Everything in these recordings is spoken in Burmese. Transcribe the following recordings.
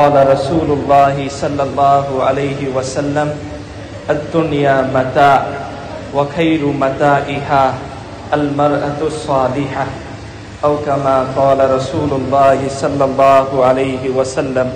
قال رسول الله صلى الله عليه وسلم الدنيا متاع وخير متاعها المرأة الصالحة أو كما قال رسول الله صلى الله عليه وسلم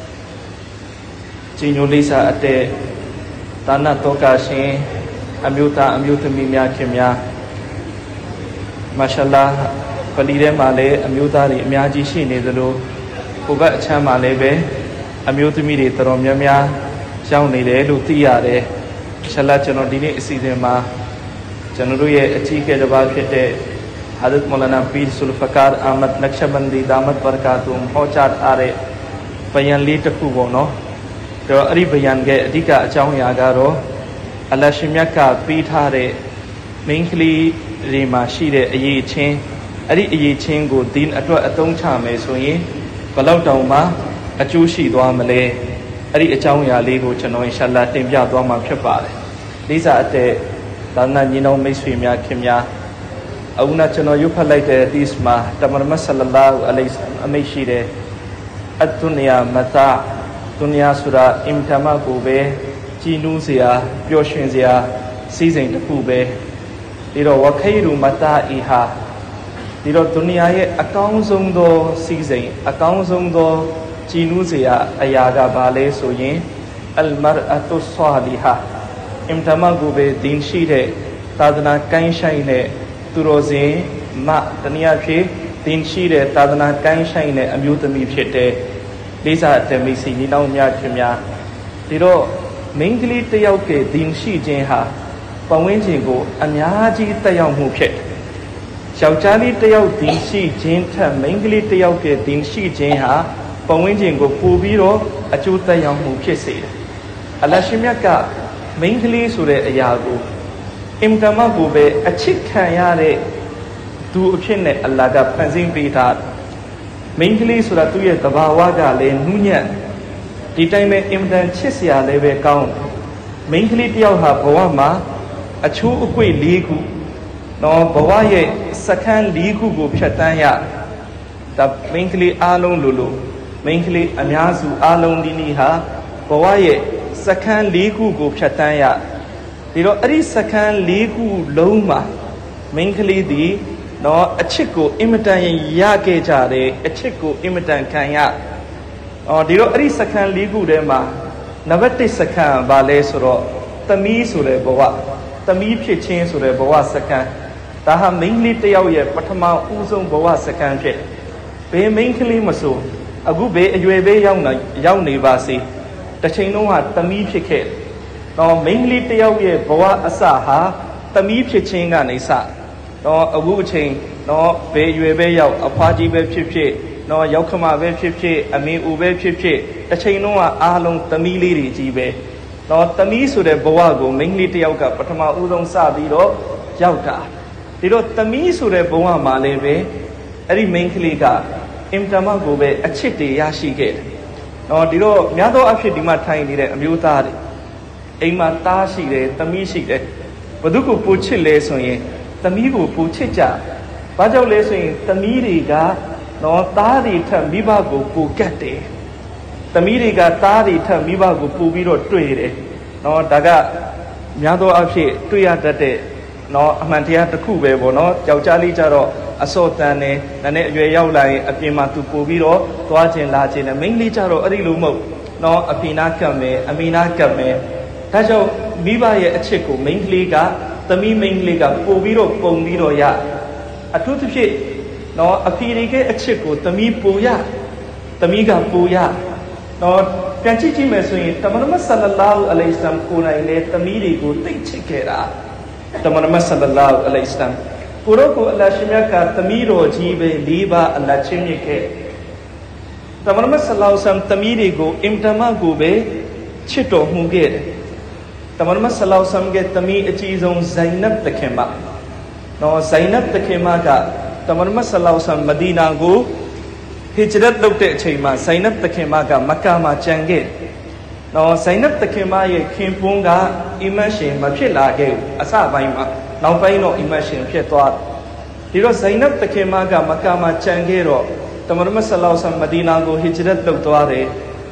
ကြီးညိုလေးစားအတဲ့ဒါနတောကရှင်အမျိုးသားအမျိုးသမီးများခင်များမာရှာလာပလီထဲမှာလည်းအမျိုးသားတွေအများကြီးရှိနေသလိုဟိုဘက်အချမ်းမှာလည်းပဲအမျိုးသမီးတွေတော်တော်များများရောက်နေတယ်လို့သိရတယ်။ရှာလာကျွန်တော်ဒီနေ့အစီအစဉ်မှာကျွန်တော်တို့ရဲ့အကြီးအကဲတစ်ပါးဖြစ်တဲ့ဟာဒတ်မောလာနာပီဆူလ်ဖကာအာမတ်နက်ရှဘန်ဒီဒါမတ်ဘာကာတုမ်ဟောကြားထားတဲ့ဘယန်လေးတစ်ခုပေါ့နော်။တော့အဲ့ဒီဘယန်ရဲ့အဓိကအကြောင်းအရာကတော့အလ္လာဟ်ရှင်မြတ်ကပေးထားတဲ့မိန်းကလေးတွေမှာရှိတဲ့အရေးချင်းအဲ့ဒီအရေးချင်းကိုဒီန်အတွက်အသုံးချမယ်ဆိုရင်ဘယ်လောက်တောင်မှအကျိုးရှိသွားမလဲအဲ့ဒီအကြောင်းအရာလေးကိုကျွန်တော်အင်ရှာအလ္လာဟ်တင်ပြသွားမှာဖြစ်ပါတယ်လေးစားအတဲ့ဒါနညီနောင်မိတ်ဆွေများခင်များအခုနကျွန်တော်ရုပ်ဖတ်လိုက်တဲ့ဒီစ်မှာတမန်တော်ဆလ္လာလာဟူအလိုင်ဝါဆလမ်အမိန့်ရှိတယ်အဒ်ဒုနီယာမတာဒုနီယာဆိုတာအင်တမကိုပဲကြည်နူးစရာပျော်ရွှင်စရာစီးစိမ်တစ်ခုပဲဒီတော့ဝခိရူမတာအီဟာဒီတော့ဒုနီယာရဲ့အကောင်းဆုံးသောစီးစိမ်အကောင်းဆုံးသောကြည်နူးစရာအရာကဘာလဲဆိုရင်အလ်မာအတုဆာလီဟာအင်တမကိုပဲဒင်းရှိတဲ့သာသနာကိုင်းဆိုင်တဲ့သူတော်စင်မတနည်းအားဖြင့်ဒင်းရှိတဲ့သာသနာကိုင်းဆိုင်တဲ့အမျိုးသမီးဖြစ်တဲ့လေးစားတဲ့မိတ်ဆွေညီနောင်များခင်များဒီတော့မိန်းကလေးတစ်ယောက်ကဒင်းရှိခြင်းဟာပတ်ဝန်းကျင်ကိုအများကြီးတက်ရောက်မှုဖြစ်ယောက်ျားလေးတစ်ယောက်ဒင်းရှိခြင်းထက်မိန်းကလေးတစ်ယောက်ကဒင်းရှိခြင်းဟာပတ်ဝန်းကျင်ကိုပို့ပြီးတော့အကျိုးသက်ရောက်မှုဖြစ်စေတယ်အလ္လာဟ်ရှင်မြတ်ကမိန်းကလေးဆိုတဲ့အရာကိုအင်တမကိုပဲအချစ်ခံရတဲ့သူအဖြစ်နဲ့အလ္လာဟ်ကဖန်ဆင်းပေးထားမိန်းကလေးဆိုတာသူ့ရဲ့သဘာဝကလည်းနူးညံ့ဒီတိုင်းပဲအင်တန်ချစ်စရာလည်းပဲကောင်းမိန်းကလေးတယောက်ဟာဘဝမှာအချိုးအကွေ့၄ခုနော်ဘဝရဲ့စက္ကန့်၄ခုကိုဖြတ်တန်းရဒါမိန်းကလေးအားလုံးလို့မိန်းကလေးအများစုအားလုံးဒီနေ့ဟာဘဝရဲ့စက္ကန့်၄ခုကိုဖြတ်တန်းရဒီတော့အဲ့ဒီစက္ကန့်၄ခုလုံးမှာမိန်းကလေးဒီနော်အချစ်ကိုအင်မတန်ရခဲ့ကြတယ်အချစ်ကိုအင်မတန်ခံရဒီတော့အဲ့ဒီစက္ကန့်၄ခုထဲမှာနံပါတ်1စက္ကန့်ဘာလဲဆိုတော့သမီးဆိုတဲ့ဘဝသမီးဖြစ်ခြင်းဆိုတဲ့ဘဝစက္ကန့်ဒါဟာမိန်းကလေးတစ်ယောက်ရဲ့ပထမဦးဆုံးဘဝစက္ကန့်ဖြစ်ဘယ်မိန်းကလေးမဆိုအခုဘယ်အရွယ်ပဲရောက်နေပါစေတစ်ချိန်လုံးဟာသမီးဖြစ်ခဲ့တော့မိန်းကလေးတစ်ယောက်ရဲ့ဘဝအစဟာသမီးဖြစ်ခြင်းကနေစတော့အခုအချိန်တော့ဘယ်အရွယ်ပဲရောက်အဖွားကြီးပဲဖြစ်ဖြစ်တော့ရောက်ခမပဲဖြစ်ဖြစ်အမေဦးပဲဖြစ်ဖြစ်တစ်ချိန်လုံးကအားလုံးသမီးလေးတွေကြီးပဲတော့သမီးဆိုတဲ့ဘဝကိုမိန်းကလေးတစ်ယောက်ကပထမဦးဆုံးစပြီးတော့ရောက်တာဒီတော့သမီးဆိုတဲ့ဘဝမှာလည်းပဲအဲ့ဒီမိန်းကလေးကအင်တမကိုပဲအချစ်တွေရရှိခဲ့တယ်တော့ဒီတော့များသောအားဖြင့်ဒီမှာထိုင်နေတဲ့အမျိုးသားတွေအိမ်မှာသားရှိတယ်သမီးရှိတယ်ဘသူကိုပူချစ်လဲဆိုရင်သမီးကိုပူချစ်ကြဘာကြောင့်လဲဆိုရင်သမီးတွေကနော်သားတွေထက်မိဘကိုပူကတ်တယ်သမီးတွေကသားတွေထက်မိဘကိုပူပြီးတော့တွေ့တယ်နော်ဒါကများသောအားဖြင့်တွေ့ရတတ်တဲ့နော်အမှန်တရားတစ်ခုပဲပေါ့နော်ယောက်ျားလေးကြတော့အစောတန်နဲ့နဲ့အရွယ်ရောက်လာရင်အပြင်မှာသူပို့ပြီးတော့သွားခြင်းလာခြင်းနဲ့မိန်းကလေးကြတော့အဲ့ဒီလိုမဟုတ်နော်အဖေနာကပ်မယ်အမေနာကပ်မယ်ဒါကြောင့်မိဘရဲ့အချစ်ကိုမိန်းကလေးကသမီးမိန်းကလေးကပို့ပြီးတော့ပုံပြီးတော့ရအထူးသဖြင့်နော်အဖေတွေရဲ့အချစ်ကိုသမီးပို့ရသမီးကပို့ရနော်ပြန်ကြည့်မယ်ဆိုရင်တမန်တော်ဆလ္လာလာဟူအလိုင်ဝါဆလမ်ကိုယ်တိုင်လည်းသမီးတွေကိုသိချစ်ခဲ့တာတမန်တော်ဆလ္လာလာဟူအလိုင်ဝါဆလမ်ကိုရောကိုအလ္လာဟ်ရှင်မြတ်ကသမီးတော်ကြီးပဲ၄ပါးအလ္လာဟ်ချင်းမြတ်ခဲ့တမန်တော်ဆလ္လာလာဟူအလိုင်ဝါဆလမ်သမီးတွေကိုအင်တမကိုပဲချစ်တော်မူခဲ့တယ်တမန်တော်ဆလ္လာလာဟူအလိုင်ဝါဆလမ်ရဲ့သမီးအကြီးဆုံးဇိုင်နပ်တခင်မနော်ဇိုင်နပ်တခင်မကတမန်တော်ဆလ္လာလာဟူအလိုင်ဝါဆလမ်မဒီနာကိုဟိဂျရတ်လုပ်တဲ့အချိန်မှာဇိုင်နပ်တခင်မကမက္ကာမှာကျန်ခဲ့နော်ဇိုင်နပ်တခင်မရဲ့ခင်ပွန်းကအီမန်ရှင်မဖြစ်လာခဲ့အစပိုင်းမှာနောက်ပိုင်းတော့အီမန်ရှင်ဖြစ်သွားဒီတော့ဇိုင်နပ်တခင်မကမက္ကာမှာကျန်ခဲ့တော့တမန်တော်ဆလ္လာလာဟူအလိုင်ဝါဆလမ်မဒီနာကိုဟိဂျရတ်လုပ်သွားတယ်ဘ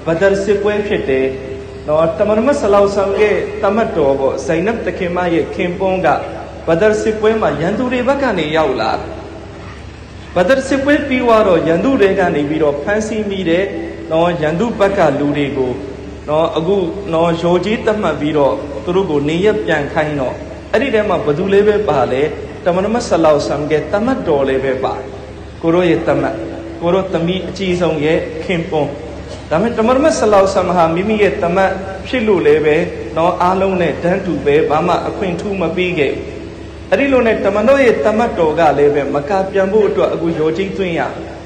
Badar Sipwe Pite, no Tamarma Salau Samge, Tamato, Zainab Takema ye Kimponga, Badar Sipwe ma Yandure Bakani Yaula. Badar Sipwe Piwaro, Yandure Gani Viro, Fancy Mide, no Yandu Baka Lurigo, no Agu, no Joji Tama Viro, Turugo, Niyap Yankaino, Adidema Baduleve Bale, Tamarma Salau Samge, Tamadole Ba, Kuro Yetama, Kuro Tami, Chizong ye, Kimpong. Tamarma Salau Samha, Mimi Yetama, Shilu Leve, no Alone, Tantube, Bama, a queen tuma bige. Adilone Tamanoe Tamatoga Leve, Makapiambu to Agu Yoji Twinja.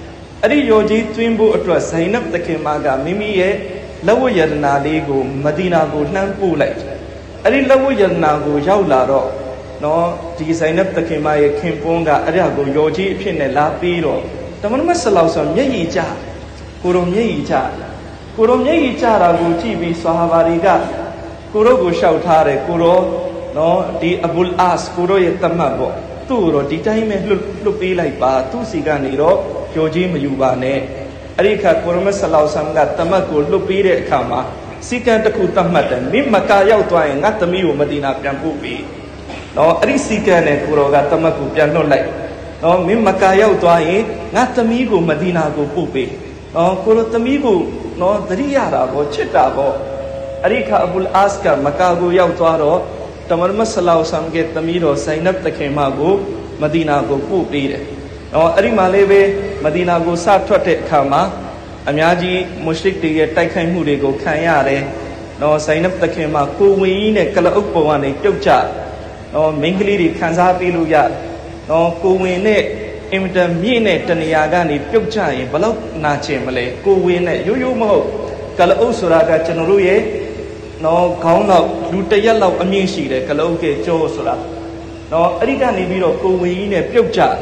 Adi Yoji Twimbu to Zainab the Kimaga, Mimi ye, Lawu Yadna Lego, Madina go Nampu light. Adi Lawu Yadna go Yaularo, no, the Zainab the Kimaye Kimponga, Adago Yoji Pinella Piro. Tamarma Salau Sam Yeja, Kurum Yeja. Kurum Yeja go TV Sahavariga, Kurogo Shautare, Kuro. No, the Abul As, Kuro Yetamabo, Turo, the time look be like Ba, two Siganiro, Joji Mayubane, Arika Kuruma Salau Samga, Tamako, look be it Kama, Sikan the Kutamatan, Mimaka Yautwine, not the Miu Madina Piampupi. No, Arisikan and Kuroga Tamaku Piano like. No, Mimaka Yautwine, not the Migu Madina go Pupi. No, Kurotamigu, no, the Riarabo, Chitabo, Arika Abul Aska, Makago Yautwaro. Tamarma Salau Samge Tamiro, Zainab the Kemago, Madina go poop eat it. No, Arimaleve, Madina go Sartote Kama, Amyaji, Mushrik de Taikai Mude go Kayare, no, Zainab the Kema, Kuwin, Kala Upoane, Tukcha, no, Mingli, Kanzapi Luya, no, Kuwin, Imita Mine, Taniagani, Tukcha, Balok Nachemale, Kuwin, Yuyu Mo, Kala Usuraga, Chanuruye. No, count out, Lutaya love a mean sheet, Kaloke, Josura. No, Erika Nibiro, Kuwin, a Pupcha.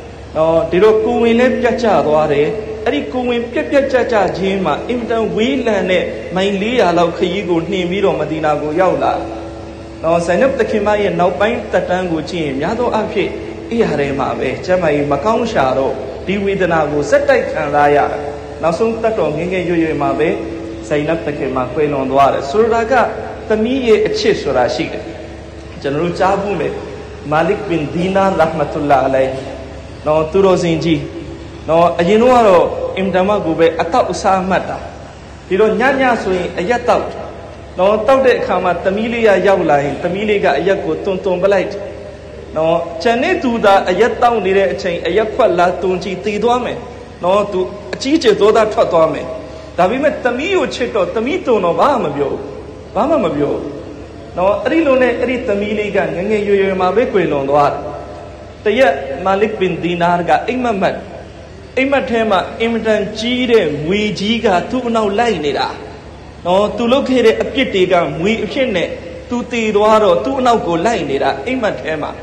No, Diro Kuwin, a Piacha, Ware, Erikuin, Piacha, Jima, Imtan Wheelan, mainly allow Kayigo, Nimiro, Madina go Yaula. No, sign up the Kimai, now bind the tango Jim, Yado Api, Iare Mabe, Jamai, Macau Sharo, Diwidanago, Setai and Raya. Now soon Taton, Hinge Mabe. Sign up the Kemaquel on the water. Suraga, the me a chisura sheet. General Jabume, Malik bin Dina Rahmatullah alay. No, Turozinji. No, a Yenuaro, Imdamagube, a tau Samata. You don't Nyanya swing a yatout. No, Taude Kama, Tamilia Yaulai, Tamiliga Ayako, Tonton Balite. No, Chanetuda, a yatau nire chain, a yakwala tunji tidwame. No, to a chiche doda totwame. Davime Tamio Chito, Tamito no Bama Mabio. No, Rilone, Eri Tamili gang, and you Mabequil on the water. The yet Malik bin Dinarga, Imamat. Imatema, Imitan Chide, we Jiga, two now line it. No, to locate a pitiga, we shine, two Tiduaro, two now go line it. Imatema.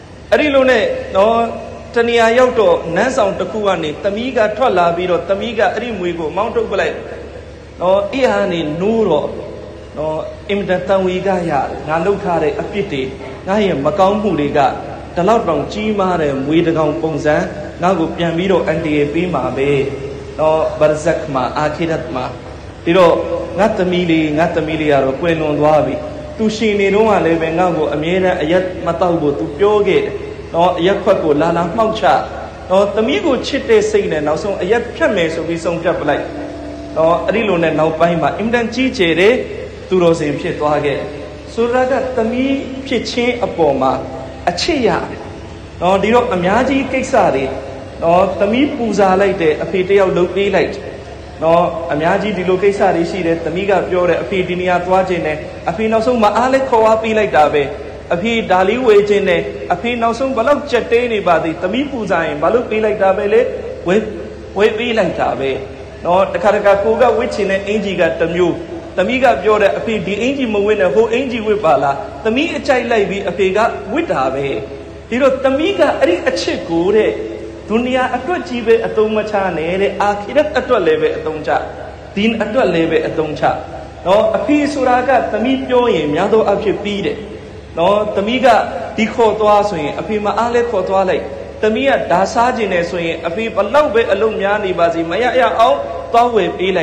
Rilone, no. Tania Yoto, Nasound Takuani, Tamiga Tola Biro, Tamiga Rimuigo, Mount Obalai, no Iani Nuro, no Imdatawiga, Nalukare, a pity, Nayam Macau Mudiga, the loud from Chimare, Widagon Ponza, Nago Piamiro and the Bima Bay, no Barzakma, Akidatma, Tiro, not the Milia, or Quelon Wabi, Tushini Roma, Levengago, Amira, Ayat Mataubo, to Pyoge. No, Yakwako, Lana Maucha. No, Tamigo Chite Sane, now so a yet Kame, so we some jump like. No, Rilone now Paima, Imdan Chiche, Turos in Pietuage. So rather Tami Piche Apoma, a Chia. No, Dio Amyaji Kesari. No, Tami Puza like a pity of Lupi light. No, Amyaji di Lokesari, she did Tamiga Pure, a Pidinia Twajene, a Pinoso Maale Coapi like Dabe. Api Dali Wajene, Api Nosum Balok Chateni Badi, Tamipu Zain, Baluk be like Dabele, wait be like Dabe. No, the Karakakuga, which in an Angie got the Mu, Tamiga Pure, Api, the Angie Mowina, who Angie Wipala, Tami a child like Apiga with Dabe. Tiro Tamiga, Ari a chikure, Dunia Atwajibe at Tomachane, Akirat at leve at Tomcha, Din at leve at Tomcha. No, Api Suraga, Tamipio, Yado Apipide. No, Tamiga, Tico Toaswing, Apima Ale Kotuale, Tamia Dasajine swing, Apip a low bit alumni bazi, Maya out, Tawe be like.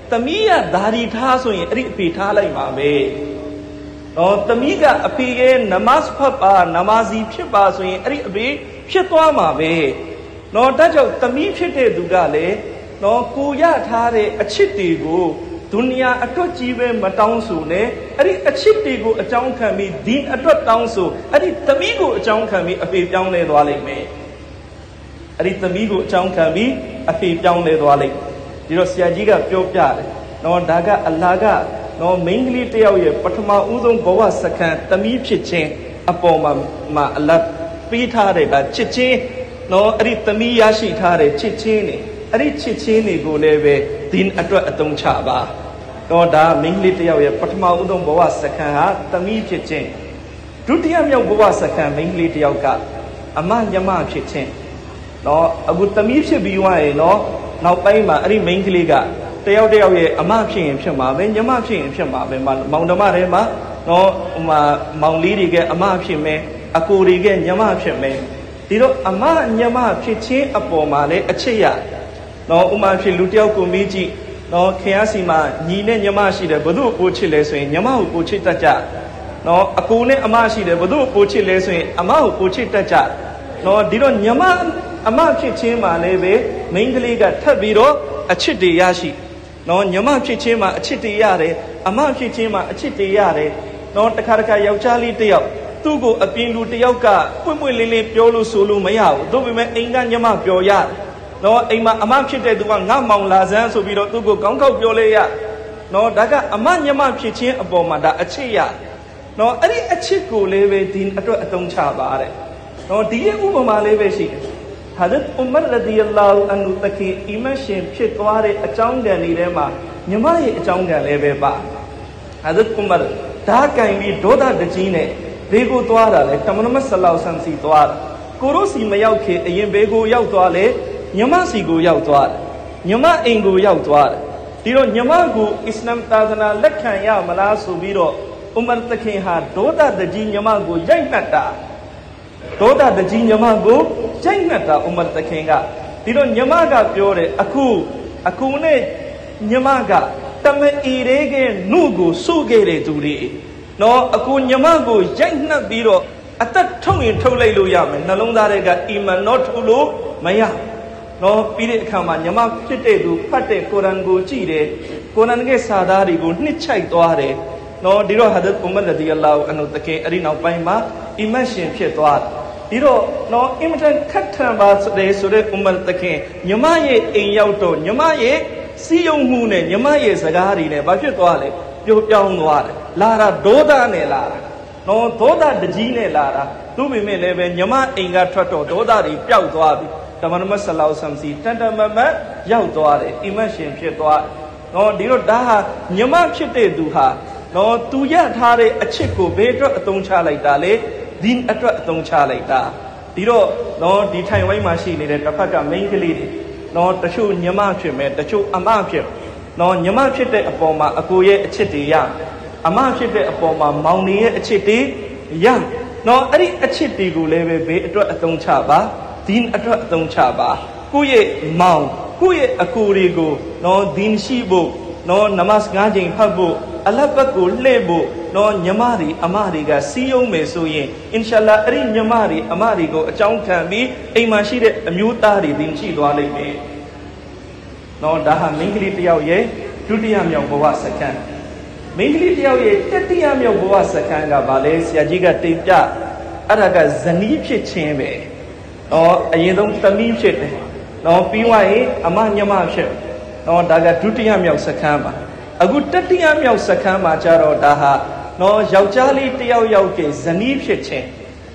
သမီးကဓာရီထားဆိုရင်အဲ့ဒီအဖေထားလိုက်မှာပဲနော်သမီးကအဖေရဲ့နမတ်ဖတ်ပါနမာဇီဖြစ်ပါဆိုရင်အဲ့ဒီအဖေဖြစ်သွားမှာပဲနော်ဒါကြောင့်သမီးဖြစ်တဲ့သူကလည်းနော်ကိုရထားတဲ့အချစ်တွေကိုဒုနီယာအတွက်ကြီးပဲမတောင်းဆိုနဲ့အဲ့ဒီအချစ်တွေကိုအကြောင်းခံပြီးဒီအတွက်တောင်းဆိုအဲ့ဒီသမီးကိုအကြောင်းခံပြီးအဖေပြောင်းလဲသွားလိမ့်မယ်အဲ့ဒီသမီးကိုအကြောင်းခံပြီးအဖေပြောင်းလဲသွားလိမ့်ဒီတော့ဆရာကြီးကပြောပြတယ်နော်ဒါကအလ္လာဟ်ကနော်မိန်းကလေးတယောက်ရဲ့ပထမဦးဆုံးဘဝစခန်းသမီးဖြစ်ခြင်းအပေါ်မှာအလ္လာဟ်ပေးထားတဲ့ဒါချစ်ချင်းနော်အဲ့ဒီသမီးရရှိထားတဲ့ချစ်ချင်းနေအဲ့ဒီချစ်ချင်းတွေကိုလည်းပဲဒီအတွက်အသုံးချပါတော့ဒါမိန်းကလေးတယောက်ရဲ့ပထမဦးဆုံးဘဝစခန်းဟာသမီးဖြစ်ခြင်းဒုတိယမြောက်ဘဝစခန်းမိန်းကလေးတယောက်ကအမညမဖြစ်ခြင်းနော်အခုသမီးဖြစ်ပြီးွားရင်နော်နောက်ပိုင်းမှာအဲ့ဒီမိန်းကလေးကတယောက်ရဲ့အမဖြစ်ရင်ဖြစ်မှာပဲညမဖြစ်ရင်ဖြစ်မှာပဲမောင်နှမတွေမှာနော်မောင်လေးတွေကအမဖြစ်မယ်အကိုတွေကညမဖြစ်မယ်ဒီတော့အမညမဖြစ်ခြင်းအပေါ်မှာလည်းအချစ်ရနော်ဥမာဖြစ်လူတယောက်ကိုမေးကြည့်နော်ခင်ဗျားစီမှာညီနဲ့ညမရှိတယ်ဘယ်သူ့ကိုချစ်လဲဆိုရင်ညမကိုကိုချစ်တတ်ကြနော်အကိုနဲ့အမရှိတယ်ဘယ်သူ့ကိုချစ်လဲဆိုရင်အမကိုကိုချစ်တတ်ကြနော်ဒီတော့ညမအမဖြစ်ခြင်းမှာလည်းပဲမိန်းကလေးကထပ်ပြီးတော့အချစ်တွေရရှိနော်ညမဖြစ်ခြင်းမှာအချစ်တွေရတယ်အမဖြစ်ခြင်းမှာအချစ်တွေရတယ်နော်တခါယောက်ျားလေးတယောက်သူ့ကိုအပြင်လူတယောက်ကပွင့်ပွင့်လင်းလင်းပြောလို့ဆိုလို့မရဘူးတို့ပေမဲ့အိမ်ကညမပြောရနော်အိမ်မှာအမဖြစ်တဲ့သူကငါမောင်လာစမ်းဆိုပြီးတော့သူ့ကိုကောင်းကောက်ပြောလဲရနော်ဒါကအမညမဖြစ်ခြင်းအပေါ်မှာဒါအချစ်ရနော်အဲ့ဒီအချစ်ကိုလည်းပဲဒီအတွက်အသုံးချပါတဲ့နော်ဒီရဲ့ဥပမာလေးပဲရှိတယ်ဟာဇတ်ဥမရရဒီအလာဟူအန်ဟူတကီအီမန်ရှင်ဖြစ်သွားတဲ့အကြောင်းကံတွေထဲမှာညမရဲ့အကြောင်းကံလည်းပဲပါဟာဇတ်ဥမရဓာကံပြီးဒေါသတကြီးနဲ့ဘေးကိုသွားတာလေတမန်တော်ဆလ္လာဟူအလိုင်းဝါဆမ်စီသွားတာကိုရိုစီမရောက်ခင်အရင်ဘေးကိုရောက်သွားလေညမစီကိုရောက်သွားတယ်ညမအိမ်ကိုရောက်သွားတယ်ဒီတော့ညမကိုအစ္စလာမ်သာသနာလက်ခံရမလားဆိုပြီးတော့ဥမရတခင်ဟာဒေါသတကြီးညမကိုရိုက်နှက်တာဒေါသတကြီးညမကိုရိုက်နှက်တာဥမရတခင်ကဒီတော့ညမကပြောတယ်အခုနဲ့ညမကတမအီရဲကနှုတ်ကိုစုခဲ့တဲ့သူတွေနော်အခုညမကိုရိုက်နှက်ပြီးတော့အသက်ထုတ်ရင်ထုတ်လိုက်လို့ရမယ်နှလုံးသားတွေကအီမန်တော့ထုတ်လို့မရနော်ပြီးတဲ့အခါမှာညမဖြစ်တဲ့သူဖတ်တဲ့ကုရ်အာန်ကိုကြည့်တယ်ကုရ်အာန်ရဲ့စာသားတွေကိုနှစ်ချိုက်သွားတယ်နော်ဒီတော့ဟာဇတ်ဥမရရဒီအလာဟူအန်ဟူတကင်အဲ့ဒီနောက်ပိုင်းမှာအီမန်ရှင်ဖြစ်သွားတယ်ဒီတော့နော်အင်မတန်ခက်ထန်ပါဆိုတဲ့ဥမရတခင်ညမရဲ့အိမ်ရောက်တော့ညမရဲ့စီယုံမှုနဲ့ညမရဲ့စကားတွေနဲ့ဘာဖြစ်သွားလဲပျော်ပြောင်းသွားတယ်လာတာဒေါသနဲ့လာတာနော်ဒေါသတကြီးနဲ့လာတာသူ့ပေမဲ့လည်းပဲညမအိမ်ကထွက်တော့ဒေါသတွေပျောက်သွားပြီတမန်တော်ဆလ္လာဟူအလိုင်းဝါဆမ်စီတန်တမတ်ရောက်သွားတယ်အီမန်ရှင်ဖြစ်သွားနော်ဒီတော့ဒါဟာညမဖြစ်တဲ့သူဟာနော်သူရထားတဲ့အချစ်ကိုဘယ်အတွက်အသုံးချလိုက်တာလဲဒီအတွက်အသုံးချလိုက်တာဒီတော့နော်ဒီထိုင်ဝိုင်းမှာရှိနေတဲ့တစ်ဖက်ကမိန်းကလေးတွေနော်တချို့ညမဖြစ်မယ်တချို့အမဖြစ်နော်ညမဖြစ်တဲ့အပေါ်မှာအကိုရဲ့အချစ်တွေရအမဖြစ်တဲ့အပေါ်မှာမောင်နေရဲ့အချစ်တွေရနော်အဲ့ဒီအချစ်တွေကိုလည်းပဲဘေးအတွက်အသုံးချပါဒီအတွက်အသုံးချပါကိုယ့်ရဲ့မောင်ကိုယ့်ရဲ့အကိုတွေကိုနော်ဒီရှိဖို့နော်နမတ်၅ချိန်ဖတ်ဖို့အလတ်ဘက်ကိုလှည့်ဖို့နော်ညမတွေအမတွေကစီးယုံမယ်ဆိုရင်အင်ရှာလာအဲ့ဒီညမတွေအမတွေကိုအကြောင်းခံပြီးအိမ်မှာရှိတဲ့အမျိုးသားတွေတင်ရှိသွားလိမ့်မယ်နော်ဒါဟာမိန်းကလေးတယောက်ရဲ့ဒုတိယမြောက်ဘဝစက္ကန့်မိန်းကလေးတယောက်ရဲ့တတိယမြောက်ဘဝစက္ကန့်ကဘာလဲဆရာကြီးကတင်ပြအဲ့ဒါကဇနီးဖြစ်ခြင်းပဲနော်အရင်ဆုံးသမီးဖြစ်တယ်နော်ပြီးွားရင်အမညမဖြစ်နော်ဒါကဒုတိယမြောက်စက္ကန့်ပါအခုတတိယမြောက်စက္ကန့်မှာကျတော့ဒါဟာနော်ယောက်ျားလေးတယောက်ရဲ့ဇနီးဖြစ်ခြင်း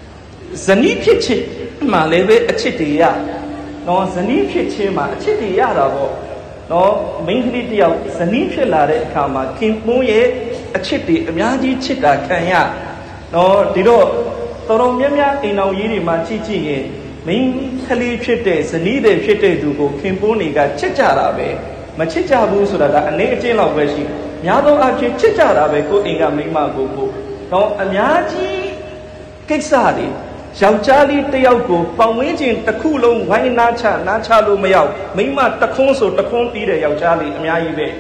မှာလည်းပဲအချစ်တွေရနော်ဇနီးဖြစ်ခြင်းမှာအချစ်တွေရတာပေါ့နော်မိန်းကလေးတယောက်ဇနီးဖြစ်လာတဲ့အခါမှာခင်ပွန်းရဲ့အချစ်တွေအများကြီးချစ်တာခံရနော်ဒီတော့တော်တော်များများအိမ်တော်ကြီးတွေမှာကြည့်ရင်မိန်းကလေးဖြစ်တဲ့ဇနီးတွေဖြစ်တဲ့သူကိုခင်ပွန်းတွေကချစ်ကြတာပဲမချစ်ကြဘူးဆိုတာကအနေအချင်းလောက်ပဲရှိများသောအားဖြင့်ချစ်ကြတာပဲကိုအိမ်ကမိန်းမကိုတော့အများကြီးကိစ္စတွေယောက်ျားလေးတယောက်ကိုပေါင်ဝင်းကျင်တစ်ခုလုံးဝိုင်းနာချလို့မရောက်မိန်းမတခွန်းဆိုတခွန်းပြီးတဲ့ယောက်ျားလေးအများကြီးပဲ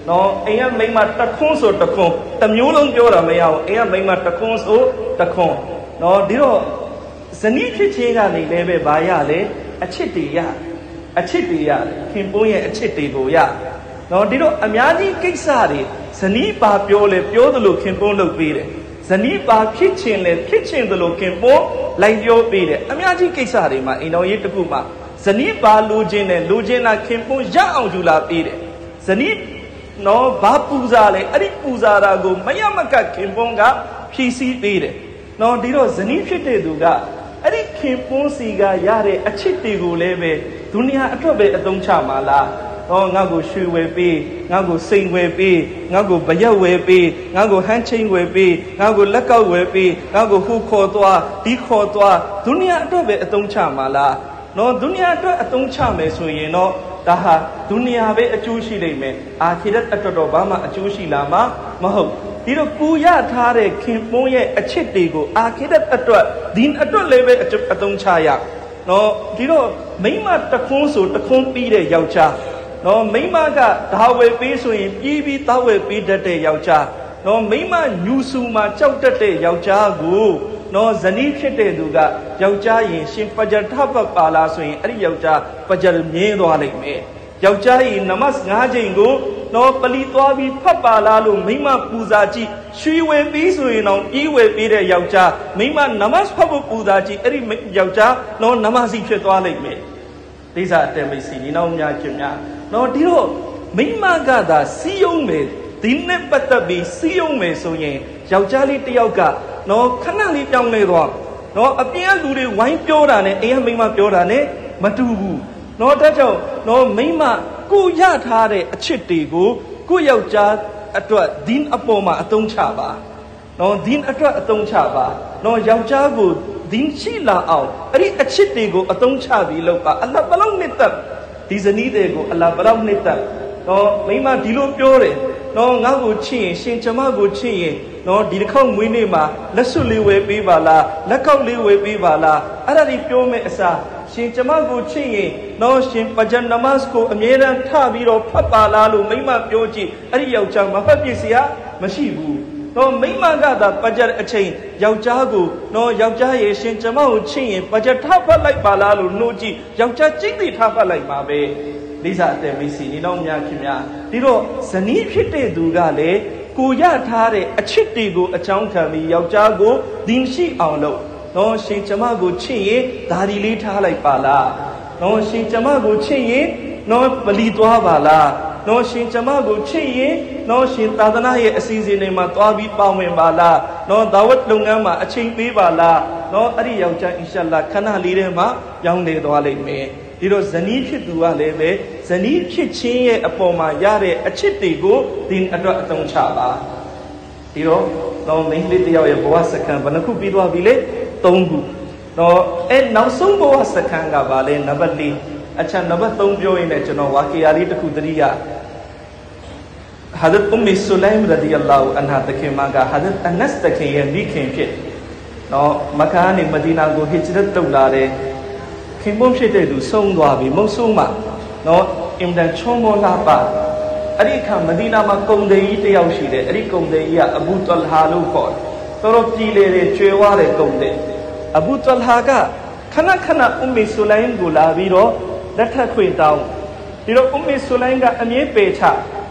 နော်အိမ်ကမိန်းမတခွန်းဆိုတခွန်းတစ်မျိုးလုံးပြောတာမရဘူးအိမ်ကမိန်းမတခွန်းဆိုတခွန်းနော်ဒီတော့ဇနီးဖြစ်ခြင်းကနေလည်းပဲဘာရလဲအချစ်တွေရအချစ်တွေရခင်ပွန်းရဲ့အချစ်တွေကိုရနော်ဒီတော့အများကြီးကိစ္စတွေဇနီးပါပြောလဲပြောသလိုခင်ပွန်းလုပ်ပေးတယ်ဇနီးပါဖြစ်ခြင်းလဲဖြစ်ခြင်းသလိုခင်ပွန်းလိုက်ပြောပေးတယ်အများကြီးကိစ္စတွေမှာအိမ်တော်ရေးတစ်ခုမှာဇနီးပါလိုခြင်းနဲ့လိုခြင်းလားခင်ပွန်းရအောင်ယူလာပေးတယ်ဇနီးနော်ဘာပူဇာလဲအဲ့ဒီပူဇာတာကိုမရမကခင်ပွန်းကဖြည့်ဆည်းပေးတယ်နော်ဒီတော့ဇနီးဖြစ်တဲ့သူကအဲ့ဒီခင်ပွန်းစီကရတဲ့အချစ်တွေကိုလည်းပဲဒုနီယာအတွက်ပဲအသုံးချမှာလားငါ့ကိုရွှေဝယ်ပေးငါ့ကိုစိန်ဝယ်ပေးငါ့ကိုဗရက်ဝယ်ပေးငါ့ကိုဟန်းချင်းဝယ်ပေးငါ့ကိုလက်ကောက်ဝယ်ပေးငါ့ကိုဟိုခေါ်သွားဒီခေါ်သွားဒုနီယာအတွက်ပဲအသုံးချမှာလားနော်ဒုနီယာအတွက်အသုံးချမယ်ဆိုရင်တော့ဒါဟာဒုနီယာပဲအကျိုးရှိနိုင်မယ်အာခိရတ်အတွက်တော့ဘာမှအကျိုးရှိလာမှာမဟုတ်ဒီတော့ကိုရထားတဲ့ခင်ပွန်းရဲ့အချစ်တွေကိုအာခိရတ်အတွက်ဒီအတွက်လည်းပဲအသုံးချရနော်ဒီတော့မိမတခွန်းဆိုတခွန်းပြီးတဲ့ယောက်ျားနော်မိမကဒါဝယ်ပေးဆိုရင်ပြီးသားဝယ်ပေးတတ်တဲ့ယောက်ျားနော်မိမညူဆူမှာကြောက်တတ်တဲ့ယောက်ျားကိုနော်ဇနီးဖြစ်တဲ့သူကယောက်ျားရင်ရှင်ဖဂျာထဘတ်ပါလာဆိုရင်အဲ့ဒီယောက်ျားဖဂျာမြဲသွားလိမ့်မယ်ယောက်ျားရင်နမတ်9ချိန်ကိုနော်ပလီသွားပြီးဖတ်ပါလားလို့မိမပူဇာကြည့်ရွှေဝယ်ပြီးဆိုရင်တော့ပြီးဝယ်ပြီးတဲ့ယောက်ျားမိမနမတ်ဖတ်ဖို့ပူဇာကြည့်အဲ့ဒီယောက်ျားနော်နမစီဖြစ်သွားလိမ့်မယ်ဒီစားအတဲမိတ်စီညီနောင်များခင်များနော်ဒီတော့မိမကသာစီးယုံမယ်ဒီနဲ့ပတ်သက်ပြီးစီးယုံမယ်ဆိုရင်ယောက်ျားလေးတစ်ယောက်ကနော်ခဏလေးပြောင်းလဲသွားနော်အပြင်ကလူတွေဝိုင်းပြောတာနဲ့အိမ်ကမိမပြောတာနဲ့မတူဘူးနော်ဒါကြောင့်နော်မိမကိုရထားတဲ့အချစ်တွေကိုကိုယောက်ျားအတွက်ဒီအပေါ်မှာအသုံးချပါနော်ဒီအတွက်အသုံးချပါနော်ယောက်ျားကိုဒီရှိလာအောင်အဲ့ဒီအချစ်တွေကိုအသုံးချပြီးလုပ်ပါအလ္လာဟ်ဘလောက်နှစ်သက်ဒီဇနီးတွေကိုအလ္လာဟ်ဘလောက်နှစ်သက်နော်မိမဒီလိုပြောတယ်နော်ငါ့ကိုချစ်ရင်ရှင်ကျမကိုချစ်ရင်နော်ဒီတစ်ခေါက်မွေးနေ့မှာလက်စွပ်လေးဝယ်ပေးပါလားလက်ကောက်လေးဝယ်ပေးပါလားအဲ့ဒါကြီးပြောမဲ့အစားရှင်ကျမကိုချစ်ရင်နော်ရှင်ပဂျန်နမတ်ကိုအမြဲတမ်းထပြီးတော့ဖတ်ပါလားလို့မိမပြောကြည့်အဲ့ဒီယောက်ျားမဖတ်ပြစ်စရာမရှိဘူးနော်မိမကသာပဂျန်အချိန်ယောက်ျားကိုနော်ယောက်ျားရဲ့ရှင်ကျမကိုချစ်ရင်ပဂျန်ထဖတ်လိုက်ပါလားလို့နှိုးကြည့်ယောက်ျားကြိတ်တိထဖတ်လိုက်ပါပဲလိစာအတဲမိစီညီနောင်များခင်များဒီတော့ဇနီးဖြစ်တဲ့သူကလည်းကိုရထားတဲ့အချစ်တွေကိုအကြောင်းခံပြီးယောက်ျားကိုဒီရှိအောင်လုပ်နော်ရှင်ကျမကိုချစ်ရင်ဒါဒီလေးထားလိုက်ပါလားနော်ရှင်ကျမကိုချစ်ရင်နော်ပလီသွားပါလားနော်ရှင်ကျမကိုချစ်ရင်နော်ရှင်သာသနာရဲ့အစီအစဉ်တွေမှာသွားပြီးပါဝင်ပါလားနော်ဒါဝတ်လုပ်ငန်းမှာအချိန်ပေးပါလားနော်အဲ့ဒီယောက်ျားအင်ရှာအလ္လာဟ်ခဏလေးထဲမှာပြောင်းလဲသွားလိမ့်မယ်ဒီတော့ဇနီးဖြစ်သူကလည်းပဲဇနီးဖြစ်ခြင်းရဲ့အပေါ်မှာရတဲ့အချစ်တွေကိုဒီအတွက်အသုံးချပါဒီတော့တော့မိန်းကလေးတယောက်ရဲ့ဘဝစကန်ဘယ်နှခုပြီးသွားပြီလဲ3ခုတော့နောက်ဆုံးဘဝစကန်ကပါလဲနံပါတ်4အချက်နံပါတ်3ပြောရင်လည်းကျွန်တော်ဝါကီယာလေးတစ်ခုသတိရဟာဒတ်အွမ်မီဆူလိုင်မ်ရဒီအလာဟူအန်ဟာတခင်မကဟာဒတ်အနတ်တခင်ရဲ့မိခင်ဖြစ်နော်မက္ကာနဲ့မဒီနာကိုဟစ်ဂျရတ်လုပ်လာတဲ့ခင်ပွန်းဖြစ်တဲ့သူဆုံးသွားပြီမဟုတ်ဆုံးမှာနော်အင်ဒန်ချုံမောလာပါအဲ့ဒီအခါမဒီနာမှာကုံတယ်ကြီးတယောက်ရှိတယ်အဲ့ဒီကုံတယ်ကြီးကအဘူတလဟာလို့ခေါ်တယ်တော်ပြည်လေတွေကျွေဝါတဲ့ကုံတယ်အဘူတလဟာကခဏခဏအွမ်မီဆူလိုင်ကိုလာပြီးတော့လက်ထပ်ခွင့်တောင်းဒီတော့အွမ်မီဆူလိုင်ကအမြဲပေချ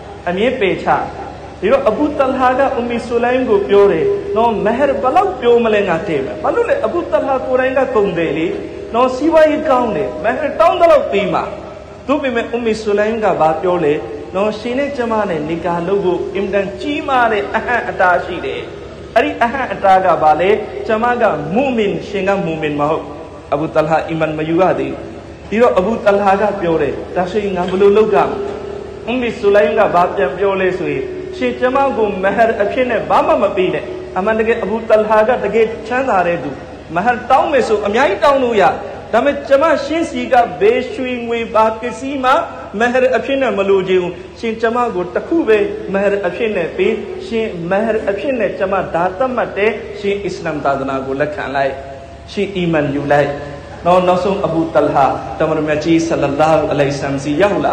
ဒီတော့အဘူတလဟာကအွမ်မီဆူလိုင်ကိုပြောတယ်နော်မဟရဘလောက်ပြောမလဲငါတည်မယ်ဘာလို့လဲအဘူတလဟာကိုယ်တိုင်ကကုံတယ်လေနော်စီဝါရေးကောင်းတယ်မဟရတောင်းတော့ပြီးမှသူ့ပေမဲ့အွမ်မီဆူလိုင်ကဘာပြောလဲနော်ရှင်နဲ့ကျမနဲ့နေကာလုပ်ဖို့အင်တန်ကြီးမားတဲ့အဟံအတားရှိတယ်အဲ့ဒီအဟံအတားကဘာလဲကျမကမူမင်ရှင်ကမူမင်မဟုတ်အဘူတလဟာအီမန်မယူရသေးဒီတော့အဘူတလဟာကပြောတယ်ဒါဆိုရင်ငါဘယ်လိုလုပ်ကြမလဲအွမ်မီဆူလိုင်ကဘာပြန်ပြောလဲဆိုရင်ရှင်ကျမကိုမဟရအဖြစ်နဲ့ဘာမှမပေးနဲ့အမှန်တကယ်အဘူတလဟာကတကယ်ချမ်းသာတဲ့သူမဟရတောင်းမယ်ဆိုအများကြီးတောင်းလို့ရဒါပေမဲ့ကျမရှင်းစီကဘေးရွှေငွေပါပစ္စည်းမှာမဟရအဖြစ်နဲ့မလိုချင်ဘူးရှင်ကျမကိုတခုပဲမဟရအဖြစ်နဲ့ပေးရှင်မဟရအဖြစ်နဲ့ကျမဒါသတ်မှတ်တဲ့ရှင်အစ္စလာမ်သာသနာကိုလက်ခံလိုက်ရှင်အီမန်ယူလိုက်နောက်ဆုံးအဘူတလဟာတမန်တော်မြတ်ကြီးဆလ္လာလာဟူအလိုင်ဝါဆလမ်စီရောက်လာ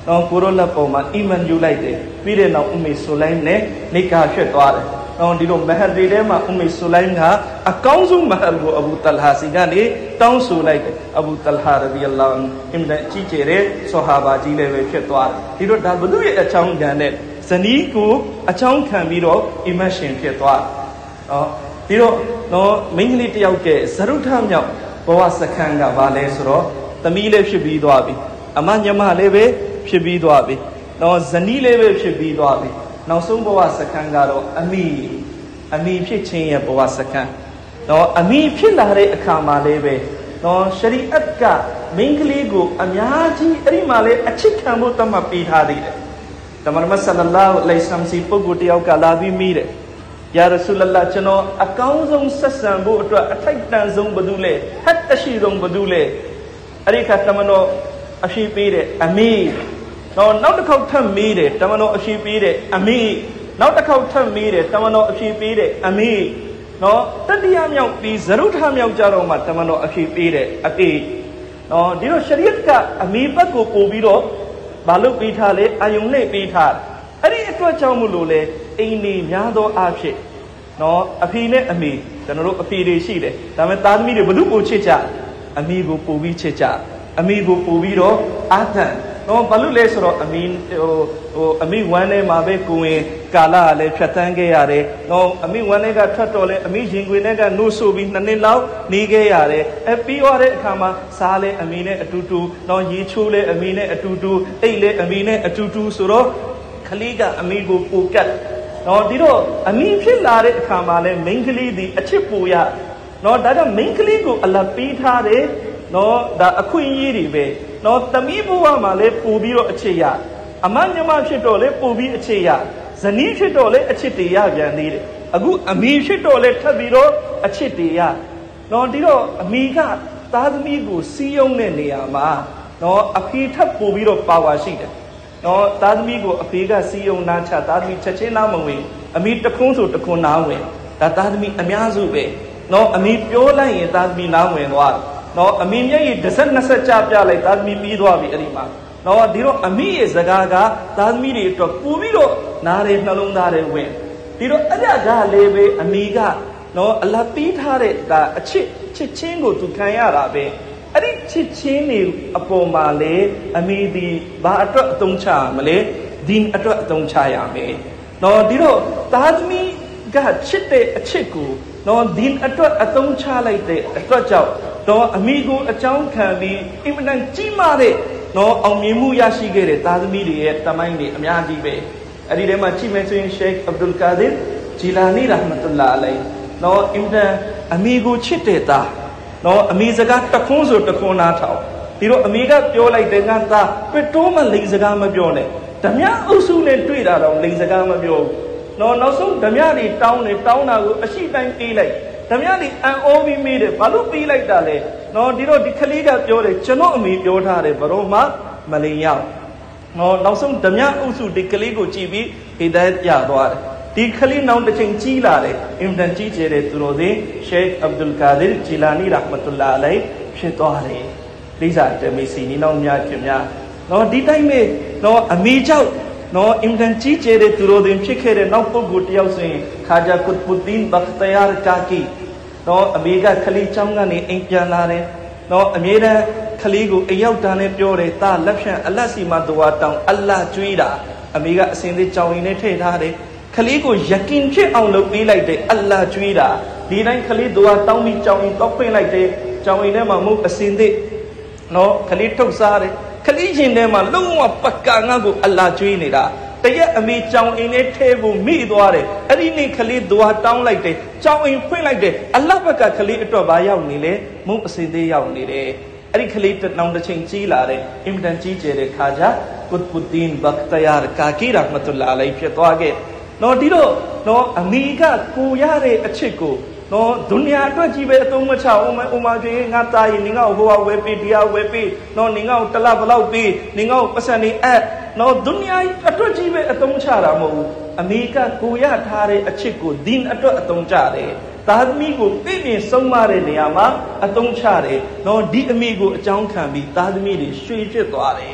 နော်ကိုရောလက်ပေါ်မှာအီမန်ယူလိုက်တယ်ပြီးတဲ့နောက်ဆိုလိုင်းနဲ့နေကာဖြစ်သွားတယ်နော်ဒီလိုမဟတ်တွေထဲမှာဆိုလိုင်းကအကောင်းဆုံးမဟတ်ကိုအဘူတလဟာစီကနေတောင်းဆိုလိုက်တယ်အဘူတလဟာရဒီအလ္လာဟ်အင်မတန်ကြီးကျယ်တဲ့ဆဟာဘာကြီးလည်းပဲဖြစ်သွားတယ်ဒီတော့ဒါဘုသူရဲ့အချောင်းခံတဲ့ဇနီးကိုအချောင်းခံပြီးတော့အီမတ်ရှင်ဖြစ်သွားနော်ဒီတော့နော်မိန်းကလေးတယောက်ကဇရုထမြောက်ဘဝစခန်းကဘာလဲဆိုတော့သမီးလည်းဖြစ်ပြီးသွားပြီအမညမလည်းပဲဖြစ်ပြီးသွားပြီနော်ဇနီးလည်းပဲဖြစ်ပြီးသွားပြီနောက်ဆုံးဘဝစခန်းကတော့အမိဖြစ်ခြင်းရဲ့ဘဝစခန်းနော်အမိဖြစ်လာတဲ့အခါမှာလည်းပဲနော်ရှရီအတ်ကမိန်းကလေးကိုအများကြီးအဲ့ဒီမှာလည်းအချစ်ခံဖို့တတ်မှတ်ပေးထားသေးတယ်တမန်တော်ဆလ္လာလာဟူအလိုင်ဝါဆလမ်စီပုဂ္ဂိုလ်တယောက်ကလာပြီးမိတယ်ယာရဆူလလာကျွန်တော်အကောင်းဆုံးဆက်ဆံဖို့အတွက်အထိုက်တန်ဆုံးဘယ်သူလဲဟတ်တရှိဆုံးဘယ်သူလဲအဲ့ဒီခါတမန်တော်အရှိပေးတယ်အမိနောက်တစ်ခေါက်ထပ်မေးတယ်တမန်တော်အရှိပေးတယ်အမိနောက်တစ်ခေါက်ထပ်မေးတယ်တမန်တော်အရှိပေးတယ်အမိနော်တတိယမြောက်ပြီးဇရုထမြောက်ကြတော့မှတမန်တော်အရှိပေးတယ်အကေနော်ဒီတော့ရှရီယတ်ကအမိဘက်ကိုပို့ပြီးတော့ဘာလို့ပေးထားလဲအာယုံနဲ့ပေးထားအဲ့ဒီအတွက်ကြောင့်မို့လို့လေအိမ်နေများသောအားဖြင့်နော်အဖေနဲ့အမေကျွန်တော်တို့အဖေတွေရှိတယ်ဒါပေမဲ့သားသမီးတွေဘယ်သူကိုချစ်ကြအမေကိုပို့ပြီးချစ်ကြအမေကိုပို့ပြီးတော့အာသန်နော်ဘာလို့လဲဆိုတော့အမေဝမ်းထဲမှာပဲကိုဝင်ကာလကလည်းဖြတ်တန်းခဲ့ရတယ်နော်အမေဝမ်းထဲကထွက်တော့လဲအမေရင်ခွေထဲကနိုးဆိုပြီး2နှစ်လောက်နေခဲ့ရတယ်ပြီးသွားတဲ့အခါမှာစားလဲအမေနဲ့အတူတူနော်ရေချိုးလဲအမေနဲ့အတူတူအိတ်လဲအမေနဲ့အတူတူဆိုတော့ခလေးကအမေကိုပိုကတ်နော်ဒီတော့အမေဖြစ်လာတဲ့အခါမှာလဲမိန်းကလေးဒီအချစ်ပူရနော်ဒါကြောင့်မိန်းကလေးကိုအလပေးထားတယ်နော်ဒါအခွင့်အရေးတွေပဲနော်သမီးဘဝမှာလဲပို့ပြီးတော့အခြေရအမညမဖြစ်တော့လဲပို့ပြီးအခြေရဇနီးဖြစ်တော့လဲအချစ်တွေရပြန်သေးတယ်အခုအမေဖြစ်တော့လဲထပ်ပြီးတော့အချစ်တွေရနော်ဒီတော့အမေကသားသမီးကိုစီးယုံတဲ့နေရာမှာနော်အဖေထပ်ပို့ပြီးတော့ပါဝါရှိတယ်နော်သားသမီးကိုအဖေကစီးယုံနာချသားသမီးချက်ချင်းနားမဝင်အမေတခွန်းဆိုတခွန်းနားဝင်ဒါသားသမီးအများစုပဲနော်အမေပြောလိုက်ရင်သားသမီးနားဝင်သွားတယ်နော်အမေမျက်ရည်20ကြပြလိုက်သားသမီးပြီးသွားပြီအဲ့ဒီမှာနော်ဒီတော့အမေရဲ့စကားကသားသမီးတွေအတွက်ပူပြီးတော့နားရဲနှလုံးသားတွေဝင်ဒီတော့အဲ့ဒါကလည်းပဲအမေကနော်အလတ်ပြီးထားတဲ့ဒါအချစ်ချင်းကိုသူခံရတာပဲအဲ့ဒီချစ်ချင်းတွေအပေါ်မှာလေအမေဒီဘာအတွက်အသုံးချမလဲဒီအတွက်အသုံးချရမယ်နော်ဒီတော့သားသမီးကချစ်တဲ့အချစ်ကိုနော်ဒီအတွက်အသုံးချလိုက်တဲ့အတွက်ကြောင့်တော့အမိကိုအကြောင်းခံပြီးအင်မတန်ကြီးမားတဲ့နော်အောင်မြင်မှုရရှိခဲ့တဲ့သားသမီးတွေရဲ့တမိုင်းတွေအများကြီးပဲအဲ့ဒီထဲမှာကြည့်မယ်ဆိုရင်ရှိတ်အဗ်ဒူလ်ကာဒီရ်ဂျီလာနီရာဟ်မတ်တူလာအလိုင်နော်အင်မတန်အမိကိုချစ်တဲ့သားနော်အမိစကားတခွန်းဆိုတခွန်းနားထောင်ဒီတော့အမိကပြောလိုက်တဲ့ငါသားပက်တိုးမှလိန်စကားမပြောနဲ့ဓမြအုပ်စုနဲ့တွေ့တာတော့လိန်စကားမပြောနော်နောက်ဆုံးဓမြတွေတောင်းတာကိုအရှိတိုင်းပေးလိုက်ဓမြတွေအန်အောပြီးမေးတယ်ဘာလို့ပေးလိုက်တာလဲနော်ဒီတော့ဒီခလေးကပြောတယ်ကျွန်တော်အမေပြောထားတယ်ဘရောမှမလိန်ရောက်နော်နောက်ဆုံးဓမြအုပ်စုဒီကလေးကိုကြည့်ပြီးဟီဒါယတ်ရသွားတယ်ဒီခလေးနောက်တစ်ချိန်ကြီးလာတယ်အင်မတန်ကြီးကျယ်တဲ့သူတော်စင်ရှိတ်အဗ်ဒူလ်ကာဒီရ်ဂျီလာနီရာဟ်မတ်တူလာအလိုင်ဖြစ်သွားတယ်လိစာတမေစီနီနောင်များခင်များနော်ဒီတိုင်းပဲနော်အမေကြောင့်နော်အင်တန်ကြီးကျယ်တဲ့သူတော်စင်ဖြစ်ခဲ့တဲ့နောက်ပုဂ္ဂိုလ်တယောက်ဆိုရင်ခါဂျာကုတ်ပုဒ်ဒင်ဘခတယာကာကီနော်အမေကခလေးချောင်းကနေအိမ်ပြန်လာတယ်နော်အမြဲတမ်းခလေးကိုအိမ်ရောက်တာနဲ့ပြောတယ်တာလက်ဖြန့်အလတ်စီမှာဒွါတောင်းအလ္လာဟ်ကျွေးတာအမေကအစင်သေးကြောင်ရင်နဲ့ထည့်ထားတယ်ခလေးကိုယကင်ဖြစ်အောင်လုပ်ပေးလိုက်တယ်အလ္လာဟ်ကျွေးတာဒီတိုင်းခလေးဒွါတောင်းပြီးကြောင်ရင်တော့ဖွင့်လိုက်တယ်ကြောင်ရင်ထဲမှာမဟုတ်အစင်သေးနော်ခလေးထုတ်စားတယ်ခလေးရှင်ထဲမှာလုံးဝပကာငါကိုအလ္လာဟ်ကျွေးနေတာတရက်အမေကြောင်အိမ်နဲ့ထဲဖို့မိသွားတယ်အဲ့ဒီနေ့ခလေးဒွါတောင်းလိုက်တယ်ကြောင်အိမ်ဖွင့်လိုက်တယ်အလ္လာဟ်ဘက်ကခလေးအတွက်ဘာရောက်နေလဲမုံအစင်သေးရောက်နေတယ်အဲ့ဒီခလေးတောင်တစ်ချိန်ကြီးလာတယ်အင်မတန်ကြီးကျယ်တဲ့ခါကြကုတ်ပုဒ်ဒင်ဘခတယာကာကီရာဟ်မတ်တူလာအလိုင်ဖြစ်သွားခဲ့နော်ဒီတော့နော်အမေကကိုရတဲ့အချစ်ကိုနော်ဒုနီယာအတွက်ကြီးပဲအသုံးမချအောင်မဥမာကျွေးငါတာရင်နင်ကဟိုဝယ်ပေးတရားဝယ်ပေးနော်နင်ကတလဘလောက်ပေးနင်ကပတ်စံနေနော်ဒုနီယာအတွက်ကြီးပဲအသုံးချတာမဟုတ်ဘူးအမေကကိုရထားတဲ့အချစ်ကိုဒင်အတွက်အသုံးချတယ်သားသမီးကိုပြည့်ပြည့်ဆုံးမတဲ့နေရာမှာအသုံးချတယ်နော်ဒီအမေကိုအကြောင်းခံပြီးသားသမီးတွေရွှေဖြစ်သွားတယ်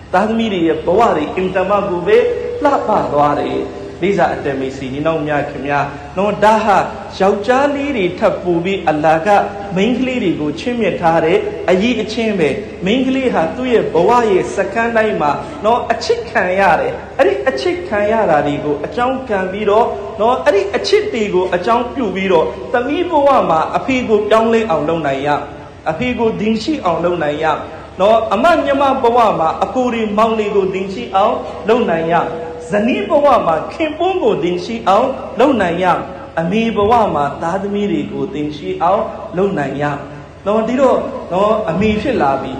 Tadmiri Bawari Intamaguve Lapa Wari. These are the Messi, no Miakimia, no Daha, Shauchali, Tapubi, Alaga, Mingli, go Chimiatare, a ye chamber, Mingli Hatuye, Bawaye, Sakanaima, no a chick canyare, a chick canyara digo, a chunk can viro, no a chick digo, a chunk you viro, Tamibuama, a pigo youngly on Lonaya, a pigo dinshi on Lonaya, no a man yama Bawama, a puri mounty dinshi out, Lonaya. Zani Bawama, Kimbungo dinshi out, Lonaya, Ami Bawama, Tadmiri go dinshi out, Lonaya. No Dido, no Ami Shilabi,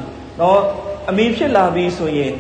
no Ami Shilabi so ye.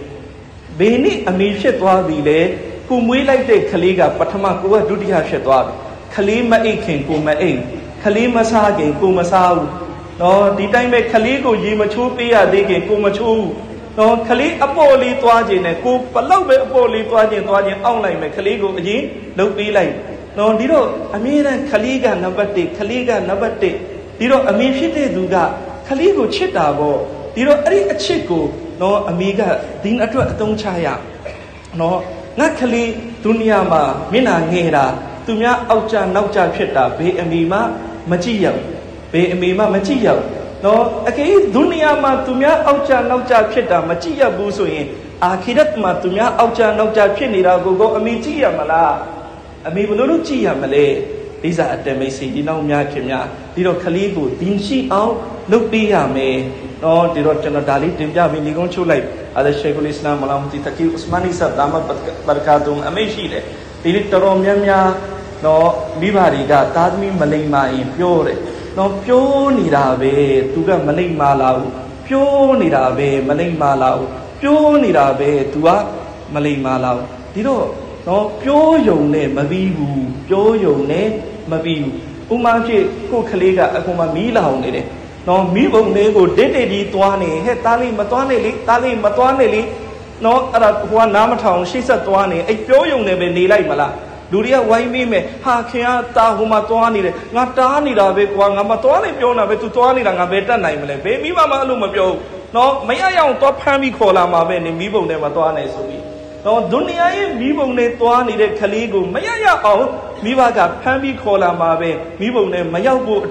Beni Ami Shetwabi le, whom we like the Kaliga, Patamakua Dudia Shetwabi, Kalima Akin, Kuma A, Kalima Sagin, Kumasau, no, the time a Kaligo Yimachupia, they Kumachu. No, Kali Apoli Twajin, Coop, Palobe Apoli Twajin, online, Kaligo, look be like. No, Dido, Amira, Kaliga, Nabate, Kaliga, Nabate, Dido, Amishite Duga, Kaligo Chitabo, Dido, a Chico, no, Amiga, Din Atong Chaya. No, not Kali, Dunyama, Mina Nera, Tumia Aucha, Naucha Chita, Be Amima, Machia, Be Amima, Machia. No, okay, Dunia Matumia, Aucha, Naucha Chita, Machia Busuin, Akidat Matumia, Aucha, Naucha Chinira, go, Amitia Mala, Amibuluchia Malay. These are the Messi, Dino Miakimia, Dido Kalibu, Dinshi out, look be a me, no, Dido Janadali, Dimja, Minigon Chulai, other Shekul Islam, Malamti Taki, Usmani Sabdama, Barkatum, Ameshide, Dilitoro Miamia, no, Vivariga, Tadmi Malima, Pure. No, pure Nirabe, Tuga Malay Malau, pure Nirabe, Malay Malau, pure Nirabe, Tua Malay Malau. Dido, no, pure Yone, Mavibu, pure Yone, Mavibu. Umaji, Kokaliga, Akuma Mila on it. No, Mibo Nego, Dede Tuani, Hetali Matwaneli, Tali Matwaneli, no, Arapuan Namatown, she's a Tuani, a pure Yone, Nilai Mala. Duria, why me, Hakia, Tahumatuani, Natani, Rabequang, Amatuani, Piona, Vetuani, and a better name, baby Mamma Lumabio. No, may I on top Hami Kola Maven in Vivo Nematuane Subi. No, Dunia, Vivo Netuani, the Kaligu, may I out, Mivaga, Hami Kola Mave, Vivo Ne, Mayabu,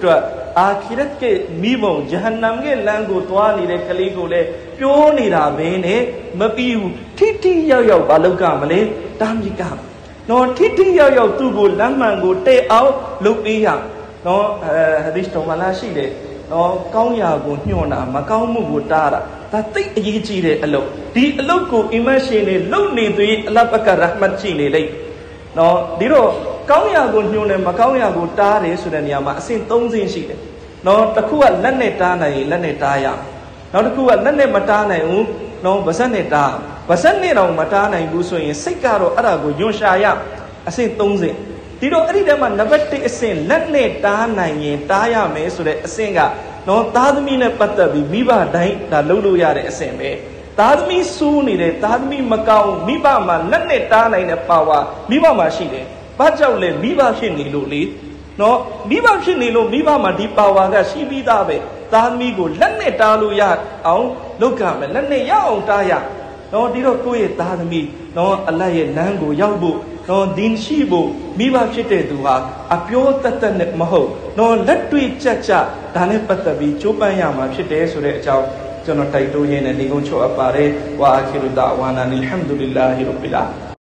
Akiretke, Mivo, Jahannamge, Lango, Tuani, the Kaligu, Pioni Rabene, Mapiu, Titi Yayo, Baluka Malay, Damjika. No, Titi Yo Tubu, Lamango, Te out, Lupia. No, this Tomalashi, no, Kauyago, Nona, Macaumu, Tara. That thing Yichi alone. The local imagine, lonely to eat Lapaka Rahmachini lake. No, Diro, Kauyago, Nuna, Macauyago, Tare, Sudanyama, Saint Tonzin sheet. No, Takua Lanetana, Lanetaya. No, Takua Lane Matana, no, Basaneta. Basanero Matana in Buso in Sikaro Arago, Yoshaya, I say Tonze. Did not read them and never take a sin, let me Tana in Taya me so that a singer, no Tadmina Patabi, Viva Dai, the Lulu Yare SMA. Tadmi Suni, Tadmi Macau, Miba Man, let me Tana in a power, Viva Machine, Bajaule, Viva Shini Luli, no, Viva Shinilo, Viva Madipawaga, she be Dabe, Tadmigo, let me Talu Yat, out, look up and let me Yao Taya. No, Dido Koe Tadmi, no, Alay Nango, Yabu, no, Din Shibu, Miva Chite Dua, a pure Tatanet Maho, no, let to eat Chacha, Danepatabi, Chupayama, Chite Sure Chow, Jonotai Doyen and Nigon Cho Apare, Wa Akiru Dawan and Alhamdulillah, Hirupila.